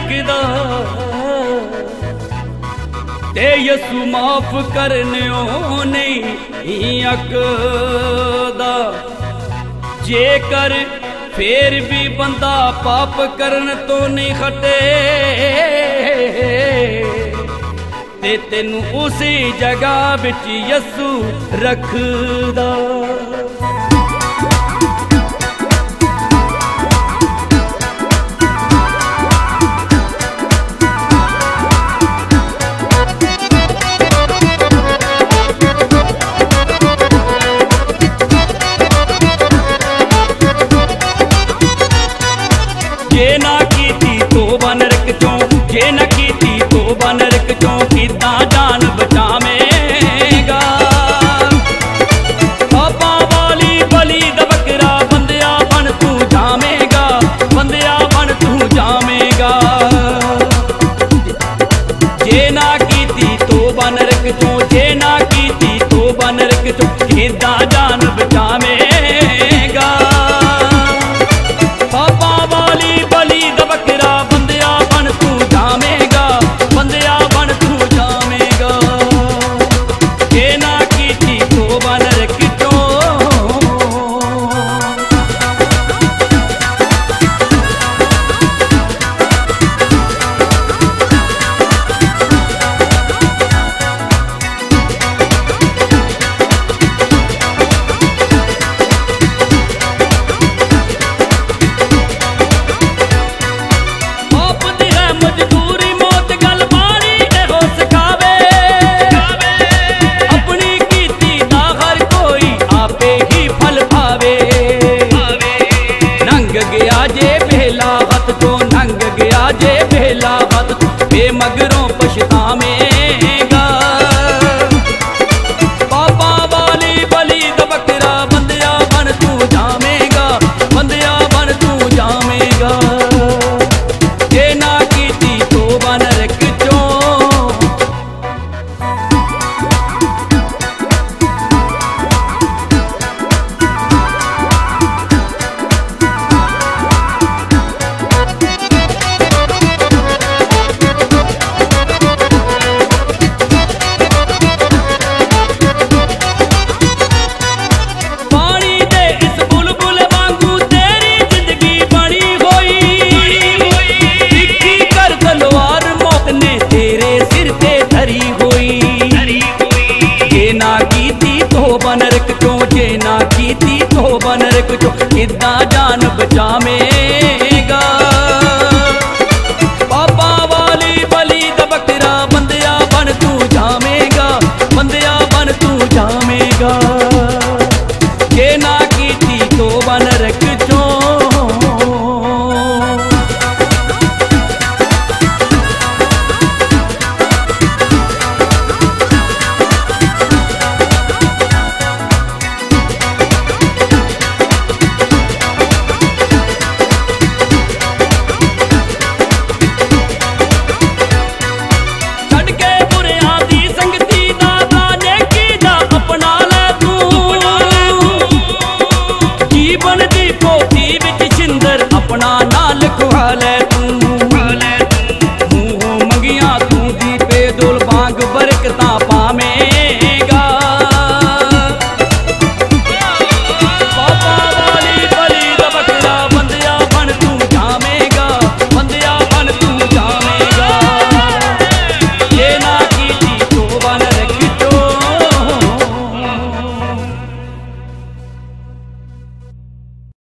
सकदा ते यसू माफ करने नहीं अकदा। जेकर फिर भी बंदा पाप करन तो नहीं खटे ते तेनू उसी जगह बिच यसू रखदा। जे ना कीती तौबा नरक चों, जे ना कीती तौबा नरक चों, किदां जान बचावेगा। पापां वाली बलि दा बकरा बंदिया बन तू जावेगा, बंदिया बन तू जावेगा। जे ना कीती तौबा नरक चों, जे ना कीती तौबा नरक चों, किदां जान बचावेगा। मगरों पछतावेगा। पापा वाली बलि दा बकरा बंदिया बन तू जावेगा, बंदिया बन तू जावेगा। जे ना कीती तौबा नरक चों, तौबा नरक चों, किदां जान बचावेगा। पापा वाली बलि दा बकरा बंदिया बन तू जावेगा, बंदिया बन तू जावेगा। जे ना कीती तौबा नरक चों, अपना नाल खुआ ले।